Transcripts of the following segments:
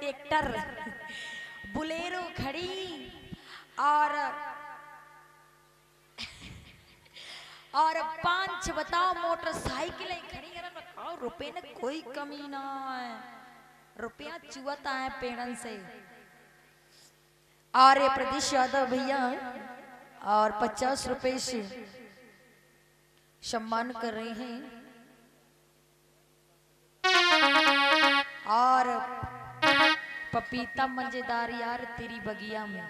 Tractor Bolero खड़ी और 5 बताओ मोटरसाइकिलें खड़ी और रुपए ने कोई कमी ना है, रुपया चुआता है पेड़न से। और ये प्रदेश यादव भैया और 50 रुपए से सम्मान कर रहे हैं। और पपीता मजेदार यार तेरी बगिया में।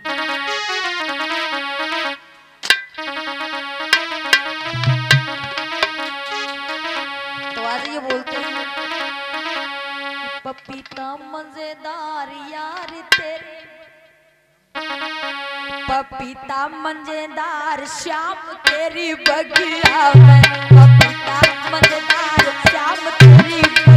तो आज ये बोलते हैं पपीता मजेदार यार तेरे, पपीता मजेदार श्याम तेरी बगिया में, पपीता मजेदार श्याम तेरी